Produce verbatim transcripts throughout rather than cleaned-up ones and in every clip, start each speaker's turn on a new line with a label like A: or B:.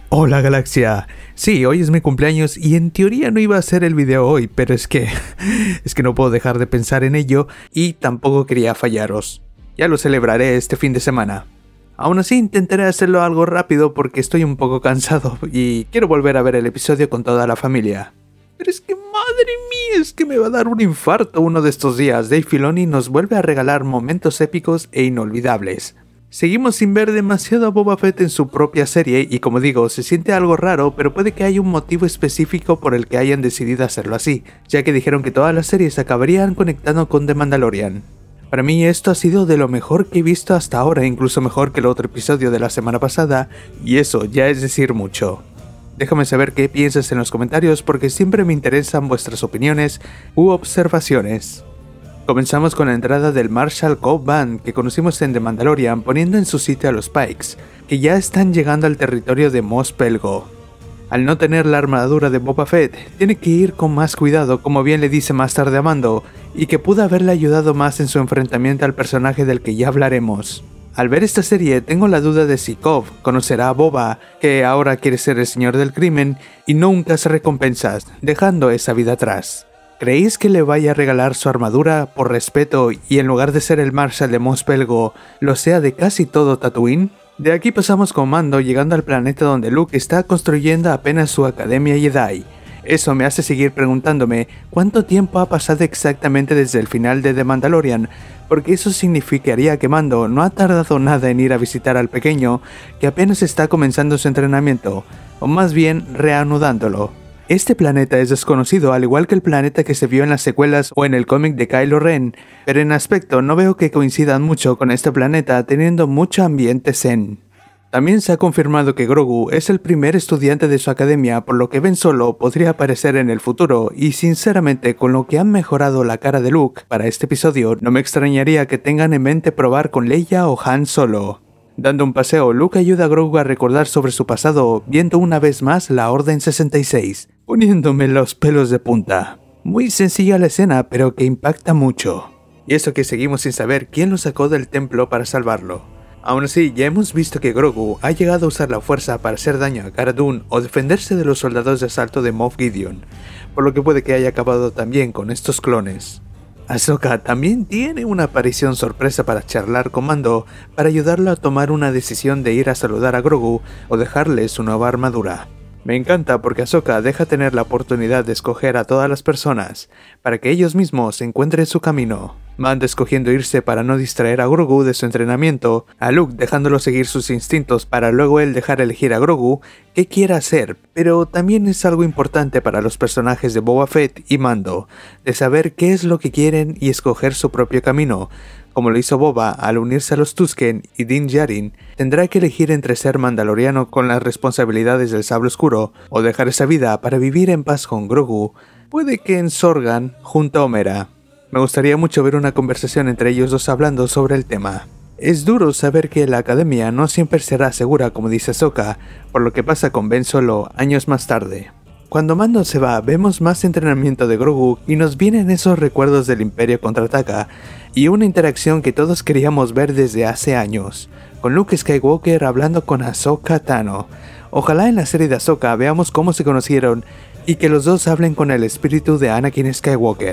A: Hola galaxia, sí, hoy es mi cumpleaños y en teoría no iba a hacer el video hoy, pero es que, es que no puedo dejar de pensar en ello y tampoco quería fallaros. Ya lo celebraré este fin de semana. Aún así intentaré hacerlo algo rápido porque estoy un poco cansado y quiero volver a ver el episodio con toda la familia. Pero es que madre mía, es que me va a dar un infarto uno de estos días. Dave Filoni nos vuelve a regalar momentos épicos e inolvidables. Seguimos sin ver demasiado a Boba Fett en su propia serie y como digo, se siente algo raro, pero puede que haya un motivo específico por el que hayan decidido hacerlo así, ya que dijeron que todas las series acabarían conectando con The Mandalorian. Para mí esto ha sido de lo mejor que he visto hasta ahora, incluso mejor que el otro episodio de la semana pasada, y eso ya es decir mucho. Déjame saber qué piensas en los comentarios porque siempre me interesan vuestras opiniones u observaciones. Comenzamos con la entrada del Marshal Cobb Band que conocimos en The Mandalorian, poniendo en su sitio a los Pikes, que ya están llegando al territorio de Mos Pelgo. Al no tener la armadura de Boba Fett, tiene que ir con más cuidado, como bien le dice más tarde a Mando, y que pudo haberle ayudado más en su enfrentamiento al personaje del que ya hablaremos. Al ver esta serie, tengo la duda de si Cobb conocerá a Boba, que ahora quiere ser el señor del crimen, y no un cazarrecompensas, dejando esa vida atrás. ¿Creéis que le vaya a regalar su armadura por respeto y en lugar de ser el Marshal de Mos Pelgo, lo sea de casi todo Tatooine? De aquí pasamos con Mando llegando al planeta donde Luke está construyendo apenas su Academia Jedi. Eso me hace seguir preguntándome cuánto tiempo ha pasado exactamente desde el final de The Mandalorian, porque eso significaría que Mando no ha tardado nada en ir a visitar al pequeño que apenas está comenzando su entrenamiento, o más bien reanudándolo. Este planeta es desconocido, al igual que el planeta que se vio en las secuelas o en el cómic de Kylo Ren, pero en aspecto no veo que coincidan mucho con este planeta teniendo mucho ambiente zen. También se ha confirmado que Grogu es el primer estudiante de su academia, por lo que Ben Solo podría aparecer en el futuro, y sinceramente con lo que han mejorado la cara de Luke para este episodio, no me extrañaría que tengan en mente probar con Leia o Han Solo. Dando un paseo, Luke ayuda a Grogu a recordar sobre su pasado, viendo una vez más la Orden sesenta y seis, poniéndome los pelos de punta. Muy sencilla la escena, pero que impacta mucho. Y eso que seguimos sin saber quién lo sacó del templo para salvarlo. Aún así, ya hemos visto que Grogu ha llegado a usar la fuerza para hacer daño a Cara Dune o defenderse de los soldados de asalto de Moff Gideon, por lo que puede que haya acabado también con estos clones. Ahsoka también tiene una aparición sorpresa para charlar con Mando para ayudarlo a tomar una decisión de ir a saludar a Grogu o dejarle su nueva armadura. Me encanta porque Ahsoka deja tener la oportunidad de escoger a todas las personas para que ellos mismos encuentren su camino. Mando escogiendo irse para no distraer a Grogu de su entrenamiento, a Luke dejándolo seguir sus instintos para luego él dejar elegir a Grogu qué quiere hacer, pero también es algo importante para los personajes de Boba Fett y Mando, de saber qué es lo que quieren y escoger su propio camino. Como lo hizo Boba al unirse a los Tusken y Din Djarin, tendrá que elegir entre ser mandaloriano con las responsabilidades del sable oscuro o dejar esa vida para vivir en paz con Grogu, puede que en Sorgan junto a Omera. Me gustaría mucho ver una conversación entre ellos dos hablando sobre el tema. Es duro saber que la academia no siempre será segura como dice Ahsoka, por lo que pasa con Ben Solo años más tarde. Cuando Mando se va, vemos más entrenamiento de Grogu y nos vienen esos recuerdos del Imperio Contraataca y una interacción que todos queríamos ver desde hace años, con Luke Skywalker hablando con Ahsoka Tano. Ojalá en la serie de Ahsoka veamos cómo se conocieron y que los dos hablen con el espíritu de Anakin Skywalker.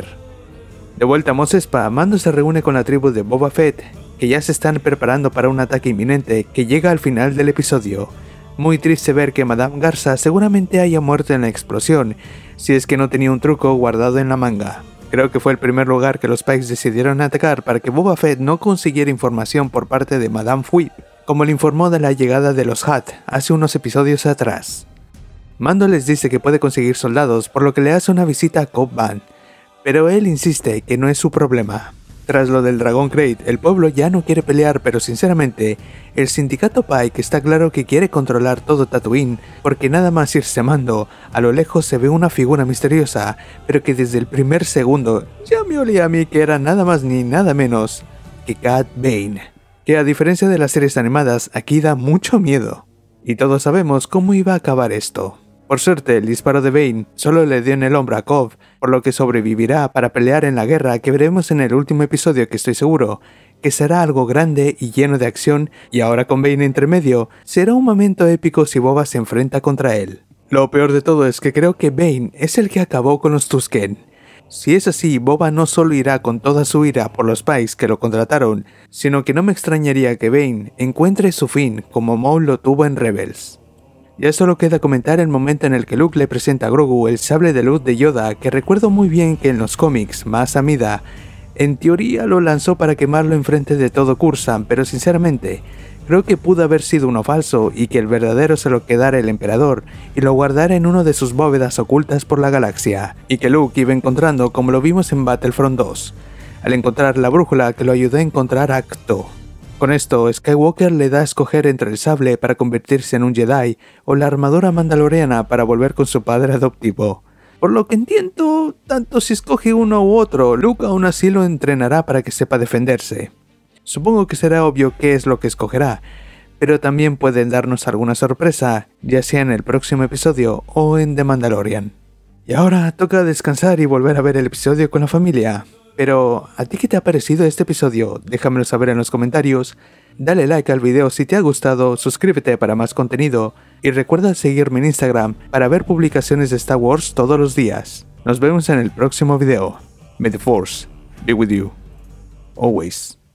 A: De vuelta a Mos Espa, Mando se reúne con la tribu de Boba Fett, que ya se están preparando para un ataque inminente que llega al final del episodio. Muy triste ver que Madame Garza seguramente haya muerto en la explosión, si es que no tenía un truco guardado en la manga. Creo que fue el primer lugar que los Pikes decidieron atacar para que Boba Fett no consiguiera información por parte de Madame Fuip, como le informó de la llegada de los Hutt hace unos episodios atrás. Mando les dice que puede conseguir soldados, por lo que le hace una visita a Cobb Band, pero él insiste que no es su problema. Tras lo del Dragon Crate, el pueblo ya no quiere pelear, pero sinceramente, el sindicato Pike está claro que quiere controlar todo Tatooine, porque nada más irse a Mando, a lo lejos se ve una figura misteriosa, pero que desde el primer segundo ya me olía a mí que era nada más ni nada menos que Cad Bane, que a diferencia de las series animadas, aquí da mucho miedo. Y todos sabemos cómo iba a acabar esto. Por suerte, el disparo de Bane solo le dio en el hombro a Cobb, por lo que sobrevivirá para pelear en la guerra que veremos en el último episodio, que estoy seguro que será algo grande y lleno de acción, y ahora con Bane entre medio, será un momento épico si Boba se enfrenta contra él. Lo peor de todo es que creo que Bane es el que acabó con los Tusken. Si es así, Boba no solo irá con toda su ira por los Pikes que lo contrataron, sino que no me extrañaría que Bane encuentre su fin como Maul lo tuvo en Rebels. Ya solo queda comentar el momento en el que Luke le presenta a Grogu el sable de luz de Yoda, que recuerdo muy bien que en los cómics, Mas Amidala, en teoría lo lanzó para quemarlo enfrente de todo Coruscant, pero sinceramente, creo que pudo haber sido uno falso y que el verdadero se lo quedara el emperador y lo guardara en una de sus bóvedas ocultas por la galaxia, y que Luke iba encontrando como lo vimos en Battlefront dos, al encontrar la brújula que lo ayudó a encontrar a Ahch-To. Con esto, Skywalker le da a escoger entre el sable para convertirse en un Jedi o la armadura mandaloriana para volver con su padre adoptivo. Por lo que entiendo, tanto si escoge uno u otro, Luke aún así lo entrenará para que sepa defenderse. Supongo que será obvio qué es lo que escogerá, pero también pueden darnos alguna sorpresa, ya sea en el próximo episodio o en The Mandalorian. Y ahora toca descansar y volver a ver el episodio con la familia. Pero, ¿a ti qué te ha parecido este episodio? Déjamelo saber en los comentarios, dale like al video si te ha gustado, suscríbete para más contenido y recuerda seguirme en Instagram para ver publicaciones de Star Wars todos los días. Nos vemos en el próximo video. May the Force be with you. Always.